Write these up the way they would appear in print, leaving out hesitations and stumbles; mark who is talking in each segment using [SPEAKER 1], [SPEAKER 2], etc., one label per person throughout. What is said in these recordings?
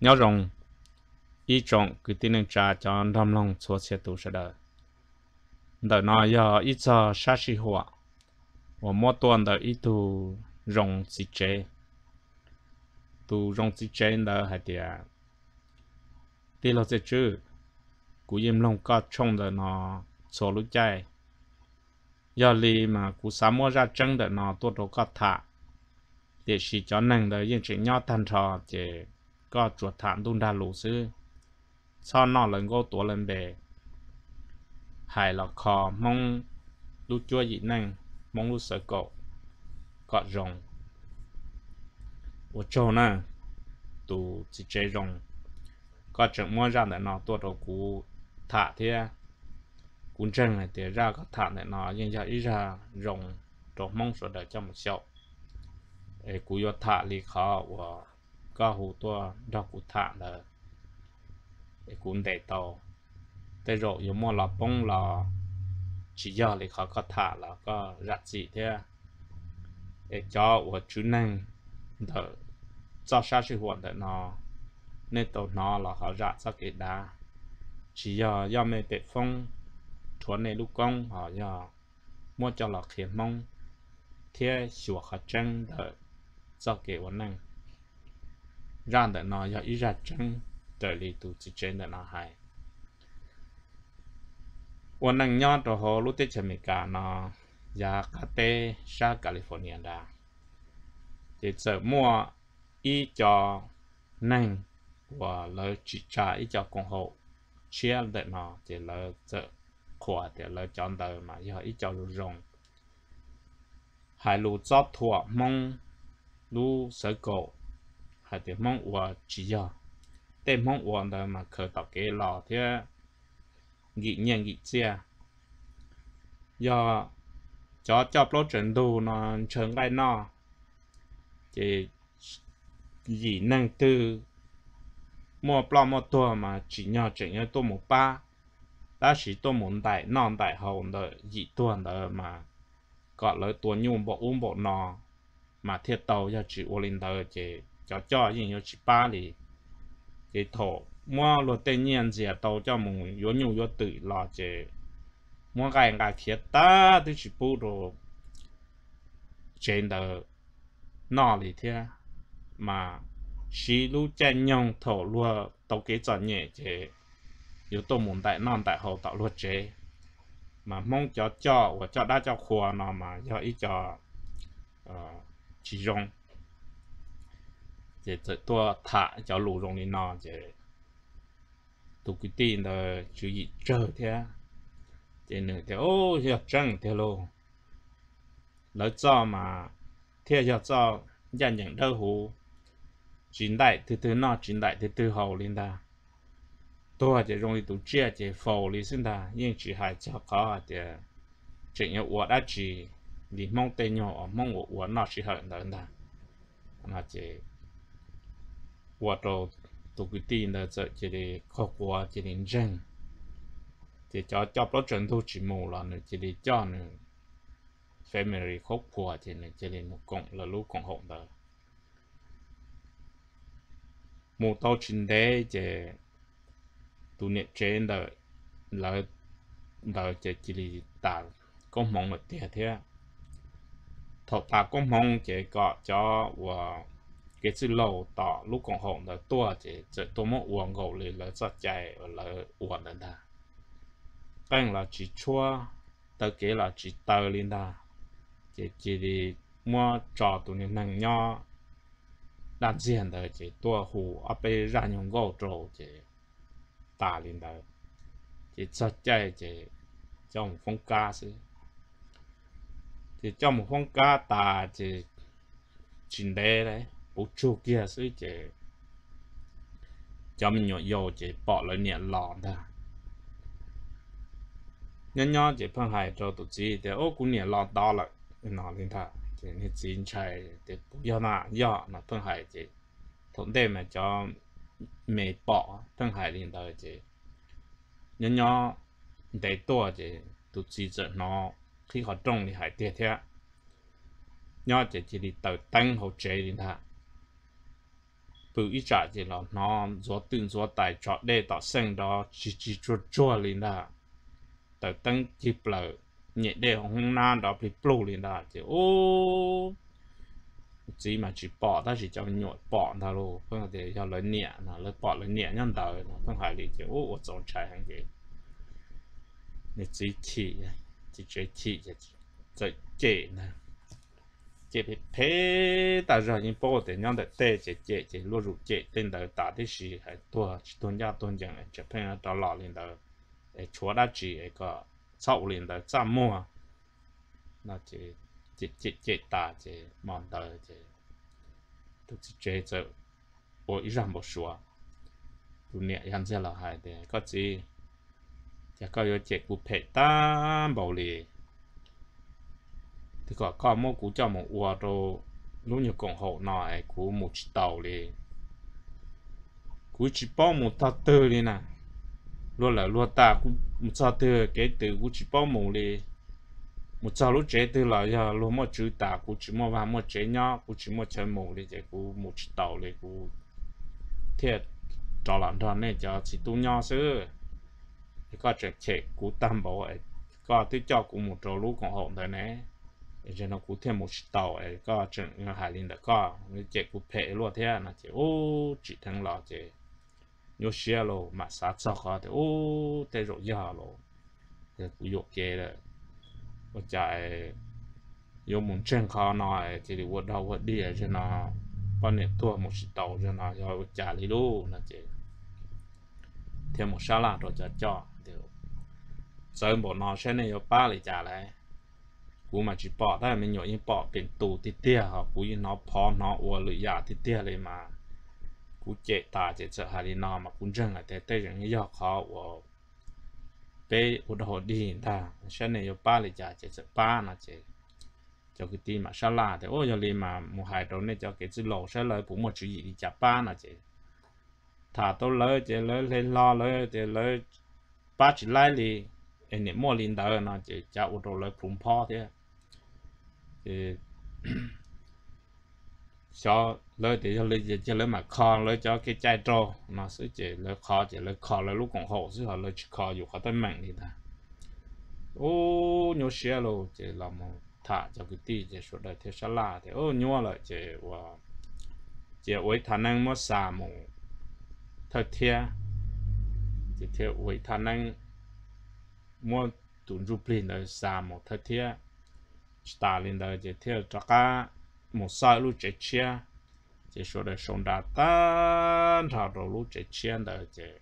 [SPEAKER 1] nhớ rồng ý trọng cái tin nên trả cho đâm lòng xóa xe tù sẽ đợi đợi nó giờ ít cho sát sĩ họa và mỗi tuần đợi ít tu rồng xịt chế tu rồng xịt chế đợi hay tiệt tí lo sẽ chứ cú im lòng có trông đợi nó xóa lúc chạy giờ li mà cú sắm mua ra chân đợi nó tua đồ có thả để chỉ cho nên đợi yên chỉ nhau thành trò chỉ có chuột thảm đun đa lũ sư sau nó lần go tua lần bề hài là kho mong lúc chua dị năng mong lúc sợ cậu có rồng ở chỗ nè tụ chỉ chơi rồng có trận mua ra để nó tua đồ cú thả thế cú chân này để ra có thả để nó nhưng giờ ít ra rồng đồ mong số đợi cho một sẹo ấy cú yo thả li khó và có hú tua đó cú thả là ấy cú để tàuแต่rồi有么老崩了，只要你เขาก็ถาแล้วก็รัดสีเท่าไอ้จอว่าจุนังเดอเจ้าชาชิหัวเดอนอในตัวนอเราเขารัดสักเอ็ดดา只要ไม่เตะฟงทวนในลูกกงhọ要มั่วจะหลอกเขียนมงเท่าชัวเขาจังเดอเจ้าเกวันนั่งร่างเดอนอ要一รัดจังเดอลีตูจิเจนเดอนอหายวันนั้นย้อนตัวเขารู้ที่อเมริกาเนาะยากาเตชาแคลิฟอร์เนียดาจะเจอมั่วอีจอนั่งว่าเลยจิชาอีจอกงโฮเชียร์เด็ดเนาะจะเลยเจอขวดจะเลยจอนเดิมมาย่ออีจอลูรงหายลูจอบถั่วมองลูเสือโกหายเดี๋ยวมองว่าจีย่อเต็มมองว่าเดิมมาเคยต่อเกลอเท่าnghị nhận nghị chia do cho lỗ trận đồ nó trường lại nó thì dị năng từ mua plo mua tua mà chỉ nhỏ chỉ nhớ tua một ba đã chỉ tua một đại non đại hậu đợi dị tua đợi mà gọi là tua nhung bộ bộ nò mà thiệt tàu cho chỉ Olin đợi chỉ cho gì như chỉ ba thì thổ mua luật tên nhiên gì tàu cho mùng yếu nhu yếu tự lo chế mua cái khiết ta thì chỉ bù đồ trên đời nọ thì thế mà xí lú chân nhông thổ lúa tàu kế chọn nhẹ chế yếu tố muốn tại non tại hậu tạo luật chế mà mong cho và cho đã cho khua nó mà cho ít cho chỉ rong chế tự tua thả cho lù rong đi nọ chế tụ cái tin là chú ý chờ thế thế nữa thì ô giờ trăng thế luôn lỡ cho mà thế giờ cho gia nhận đâu hú chín đại từ nọ chín đại từ hậu lên ta tôi chỉ容易tụ chia chỉ phổ lý sinh ta nhưng chỉ hay cho có thì chỉ nhớ uất đã chỉ lý mong tên nhỏ mong uất nó chỉ hận đó ta nó chỉ uất rồi tụ cái tin là chỉ để khó qua chỉ để rèn chỉ cho nó trận thu chỉ mù là nữa chỉ để cho nữa family khó qua chỉ để một cộng là lúc cộng hỗn đó một tàu chính đế chỉ tụ niệm trên đó là chỉ để tạo công mong một tiệt thế thọ tạo công mong chỉ có cho và cái chữ lâu tỏ lúc còn hồn là tua chỉ tôi muốn uống gạo là rất chạy là uống lên ta cái là chỉ chua tới cái là chỉ tờ lên ta chỉ đi mua trò tụi này năng nho đan diện đó chỉ tua hủ ở bên ra nhung gạo trâu chỉ tả lên ta chỉ rất chạy chỉ trong một phong ca chứ chỉ trong một phong ca tả chỉ chính đề đấy bố chú kia sẽ chế cho mình nhỏ dầu chế bỏ lại nhẹ lọ ta nhân nhỏ chế phân hại cho tụi chị thì ô cũng nhẹ lọ đó là nó lên ta chế nên chín chạy để do nó phân hại chế thống đề mà cho mẹ bỏ phân hại lên ta chế nhân nhỏ để tua chế tụi chị chế nó khi họ trông thì hại tiệt thế nhỏ chế chỉ đi tàu tăng hậu chế lên ta bự ít trả thì là nó gió từng gió tài chọn đây tạo sinh đó chỉ chua lên đó từ tăng chip là nhẹ để hôm nay đó bị plu lên đó thì ô chỉ mà chỉ bỏ ta chỉ cho nhột bỏ ta luôn không thể cho lấy nhẹ nó lấy bỏ lấy nhẹ nhân đời nó không phải lý thì ô tôi chạy hàng gì nên chỉ chơi thị chỉ chế nè chế bị phê ta rồi những bộ thì nhân đời tê chế luôn rủ chế tên đời ta thì gì hay tuần gia tuần chẳng chế phê nó đó lọ lên đời để chúa đã chỉ cái sau lên đời ra mua nó chế ta chế mòn đời chế tôi chỉ chế cho我一让不说不念样子了还得个只จะก็有เจ็ดกูเผ็ดตามเบาเลยที่ก็มั่วกูเจ้าหมูวัวโตรู้อยู่กงหกหน่อยกูหมูชิเต่าเลยกูชิป้อหมูตาเตอเลยนะรัวละรัวตากูหมูตาเตอเกตือกูชิป้อหมูเลยหมูตารู้เจตือละอย่ารัวมั่วจืดตากูชิมั่วว่ามั่วเจเนาะกูชิมั่วเชหมูเลยเจกูหมูชิเต่าเลยกูเทียดจอหลังตอนนี้จะสิตุ้งยอซื้อก็จะเช็คกูตามบอกก็ที่เจ้ากูหมดตัวลูกของผมแต่เนี่ยจะนั่งกูเที่ยวหมดต่อก็จะหายลินแต่ก็เจ็บกูเพลรวดเที่ยนะเจ้โอ้จิตทั้งหล่อเจ้ยเชียโลมาสาดซอกแต่โอ้แต่รอยาโลแต่กูยกเกเลยว่าใจยมุนเชิงคอหน่อยที่วัดดาววัดดีจะน่ะปนเนี่ยตัวหมดต่อจะน่ะยาวจ่าลิลูนะเจ้เที่ยวหมดชาลาตัวจะจ่อsớm bộ nó sẽ này có ba lại trả lại cú mà chỉ bỏ ta mình nhổ như bỏ biển tù thì tia họ cú nó phò nó uo lưỡi giả thì tia lên mà cú chế ta chế sợ hai đi nó mà cú chân là thế thế rằng như giọt khó uo bé uo đồ đi ta sẽ này có ba lại trả chế sợ ba là chế cho cái tim mà sao là thì ôi giờ lên mà một hai đầu này cho cái chữ lỗ sẽ lời cũng một chữ gì đi trả ba là chế thả tôi lời chế lời lên lo lời chế lời ba chỉ lại đi anh niệm mua linh đạo nó chỉ cho ô tô lấy phun pho thế thì cho lấy thì cho lấy mà kho lấy cho cái chai trâu nó sẽ chỉ lấy kho lấy lúc còn hậu chứ họ lấy kho dù họ tới mạnh đi ta ô nhiều xe luôn chỉ làm một thả cho cái tí chỉ số đời theo sát la thì ô nhiều lại chỉ với khả năng mất xả một thật thiệt chỉ theo với khả năng mua tụi rụp lên ở xa một thời tiết ta lên đó chỉ theo cho cả một sai lúc chạy chia chỉ số để sống đã tan thảo đầu lúc chạy chia đó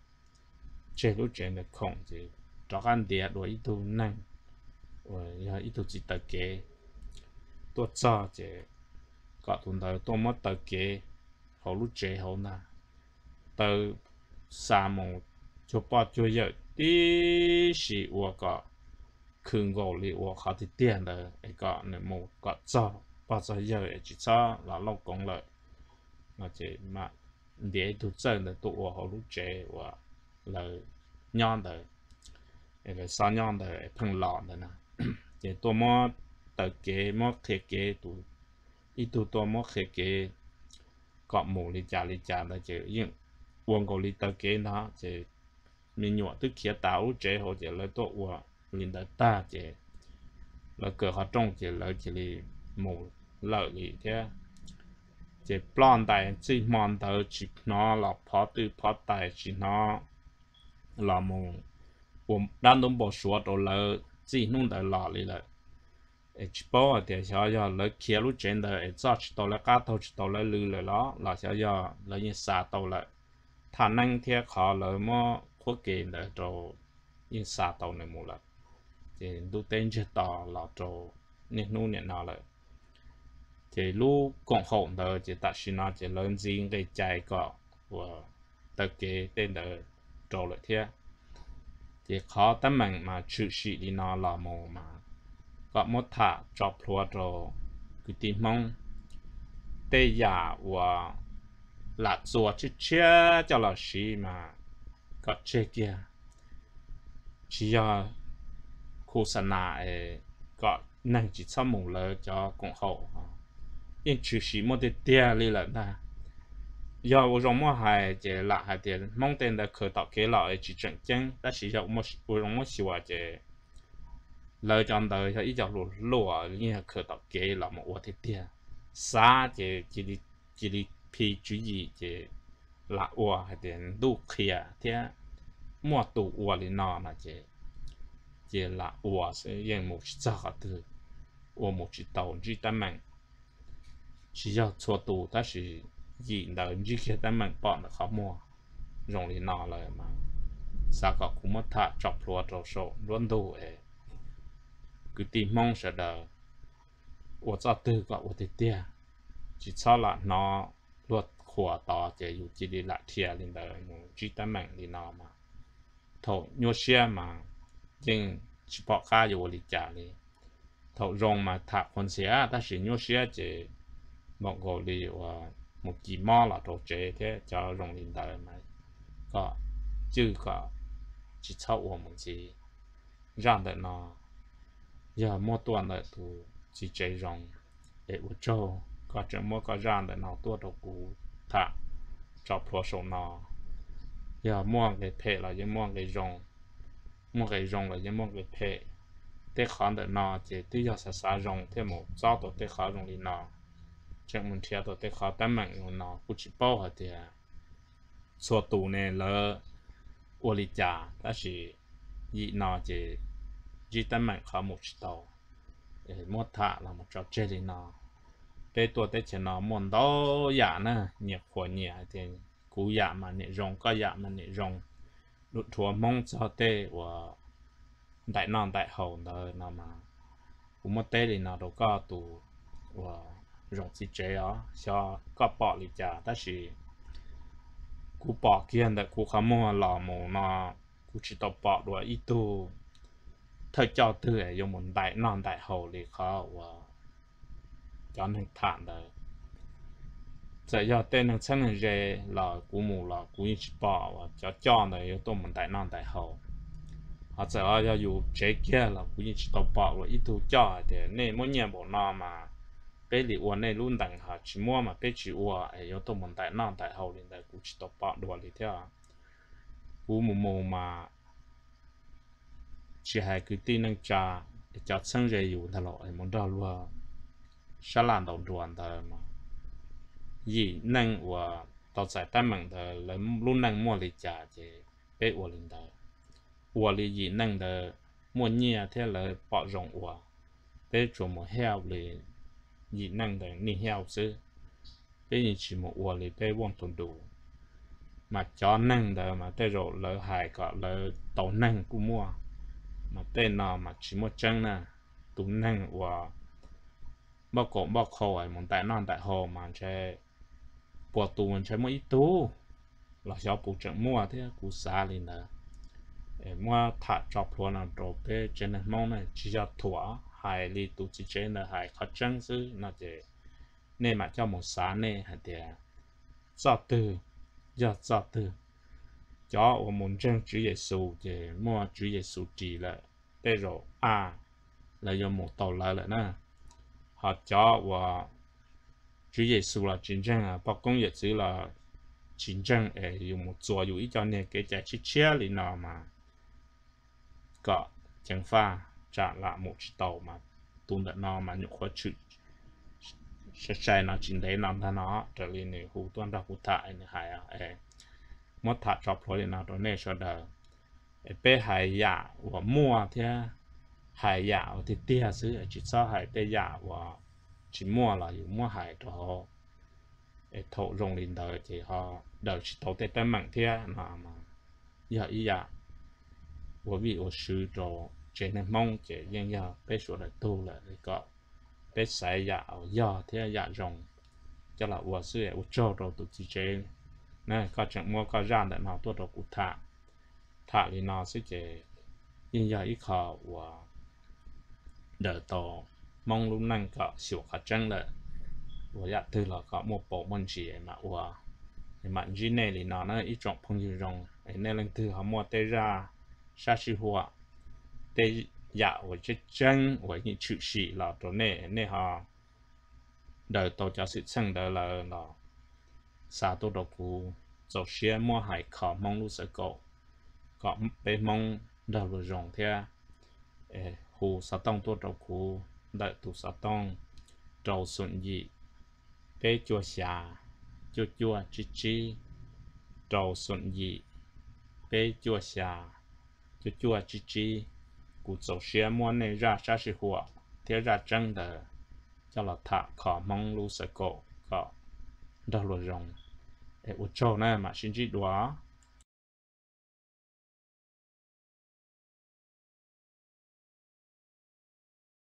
[SPEAKER 1] chỉ lúc chạy được không chỉ cho ăn địa đuổi ít tu năng rồi ít tu chỉ tập kế tôi cho chỉ có tuần đầu tôi mất tập kế hậu lúc chạy hậu na từ xa một cho bao cho giờ tí sĩ của có khương gỗ li của họ thì tiền là có nên một có cho bao giờ chỉ cho là lâu công lợi mà chỉ mà để tụ chân là tụ họ lúc trẻ và là nhon đời là sao nhon đời phân lọ đời nè chỉ tôi mua tờ kế mua khế kế tụ ít tụ tôi mua khế kế có mù li trả là chỉ những uống gỗ li tờ kế nó chỉ mình nhọ tức kia tạo chế họ chỉ lấy tổ của linh đã ta chỉ là cờ họ trong chỉ lấy chỉ li mù lợi gì thế chỉ plan đại chỉ mòn tờ chỉ nó là phá từ phá đại chỉ nó là mùผมด้านตรงบทสวดตัวเลยจีนุ่งแต่หล่อเลยchỉ bảo thì sao giờ lấy kia lúc trên đời cho chỉ tàu là cá tàu chỉ tàu là lưเลยđó là sao giờ lấy như xả tàu lại khả năng theo khó lấy mà quốc kỳ để cho như xả tàu này một lần thì đu tên chỉ tàu là cho nên nu nhận nào lại thì lúc cộng hồn đời chỉ tại xin nó chỉ lớn riêng cái chạy cọ của tất kế tên đời cho lại theo thì khó tấm mạnh mà chịu sĩ đi nó là một mà có một thả chọc lúa rồi cứ tìm mong tê giả và là chùa chứ chia cho là sĩ mà có chế kia chỉ do khu sản nạ có năng chỉ sau mù lỡ cho cộng hậu nhưng chịu sĩ một tê tia đi lần ta giờ我容么还这拉还点蒙点的可到给老去整经，但是要我容么喜欢这lời chọn đời thì ít cho lúa lúa như khởi tạo kế là một vật tiền xa chỉ đi phi chú gì chỉ là ua hay tiền đủ kia thế mua tủ ua thì nó là chỉ là ua sẽ yên một chút sao từ ua một chút tàu chỉ tấm mạng chỉ cho cho tủ ta chỉ gì đời chỉ kia tấm mạng bọn là khó mua dùng thì nó là mà sao có cũng mất thà chọc lúa trâu sổ luôn đủ ấy cứ tìm mong sẽ đợi 我这对个我的爹，只操了那落火刀就有几里辣天里的，只得门里那嘛，头有些嘛，因只把家有里家里，头用嘛他คนเสีย但是有些就莫个里ว่า莫几毛了都这个叫用里的嘛，个这个只操我们是让的那，要莫断的都。chỉ chạy rong để u châu có chuyện mua có ra để nào tua đầu cũ thả chọc phô sổ nó giờ mua cái phe là giờ mua cái rong là giờ mua cái phe để khán để nó chỉ tuy giờ sa rong thế một giáo tổ để khá rong đi nó chuyện mình theo tổ để khá tấm mạng nó cũng chỉ bao hết thì số tụ này là u li trả đó là gì nó chỉ tấm mạng khá một tàu mua thả là một trò chơi nó để tôi để cho nó muốn đó giả nè nhiệt của nhiệt thì cú giả mà nhiệt rong có giả mà nhiệt rong lụt thua mong cho tê và đại non đại hậu đời nó mà cũng mất tê thì nó đâu có tụ và rong chỉ chơi đó cho có bỏ đi trả đó là cú bỏ kia để cú không mua lò mù nó cú chỉ tao bỏ đuổi ít tu thời cho từ ấy dùng một đại non đại hậu thì khó và cho nên thản đời giờ do tên nó chân là dễ là cú mù là cú ít bỏ và cho này yếu tố một đại non đại hậu họ giờ do dù chế kia là cú ít tao bỏ và ít tu cho thì nên mỗi nhà bộ nó mà bé li uốn này luôn đằng họ chỉ mua mà bé chỉ uốn ấy yếu tố một đại non đại hậu thì đại cú chỉ tao bỏ đuổi thì theo cú mù mù mà chỉ hay cứ tin năng trà cho chân dâyอยู่ตลอดมันได้รู้ว่าฉลาดต้องด่วนแต่มายี่นั่งว่าต่อใจตั้งมั่งแต่แล้วรุ่นนั่งมัวเลยจ่าเจเป๊ะวัวลินแต่วัวเลยยี่นั่งแต่มัวเงี้ยเท่าเลยปอจงวัวเป๊ะจมูกเหี้ยวเลยยี่นั่งแต่นี่เหี้ยวซื้อเป๊ะยี่ชิมวัวเลยเป๊ะว่างตุนดูมาจอนั่งแต่มาแต่เราเลยหายก็เลยต่อนั่งกูมัวmà tên nào mà chỉ một chân nè tụ năng và bao cổ bao khâu ấy muốn tại non tại hồ mà chơi bộ tụ mình chơi mỗi tụ là do bộ trận mua thế cú xa lên đó mua thả chọc luôn là đồ bé trên này mong này chỉ cho thua hai li tụ chỉ trên là hai khó chân chứ nó chỉ nên mà cho một sáng này hạt tiền do từ cho我们正主耶稣嘅莫主耶稣治了，对rồi là do một tàu lại了呢，họ cho và chủ耶稣là chiến tranh bao công业chỉ là chiến tranh dùng một chỗ dùng ít cho nên cái giải trí chia liền nào mà có chẳng pha trả lại một tàu mà tuần đợt nào mà nhục khó chịu sẽ sai nó chính đấy làm thằng nó trở lên này hú tuần ra hú thải này hay mất thả chọc rồi nào đó này cho đời bé hải giả và mua thế hải giả thì tia xứ chỉ sao hải tia giả và chỉ mua là dùng mua hải đó thổ rồng lên đời thì họ đời chỉ thổ tê tê mạng thế nào mà giờ ý giả bởi vì ở sư đồ trên này mong chỉ riêng giờ bé số đời tu là có bé sai giả ở giờ thế giả rồng cho là ở sư ở châu đồ tụi chị trên nè có chuyện mua có ra để nào tôi đâu cũng thả thì nó sẽ chỉ in ra ít khó và đỡ tổ mong lúc năng có xỉu khá chân là và dạ từ là có một bộ môn chỉ mà và mà gì này thì nó ít trọng phong như rong nên lần thứ họ mua tê ra sa sư hoa tê dạ và chết chân và những chữ sĩ là tổ này nên họ đỡ tổ cho sự sang đỡ là xa tôi đầu cú dầu xe mua hải khó mong lúc sẽ cậu có bé mong đầu rồi rộng theo hồ sa tông tôi đầu cú đợi tụ sa tông trầu xuân dị bé chua xà chua chua chi chi trầu xuân dị bé chua xà chua chua chi chi cú dầu xe mua này ra sa sĩ hùa thế ra chân đờ cho là thả khó mong lúc sẽ cậu có đầu rồi rộng để út trâu này mà xin chỉ đùa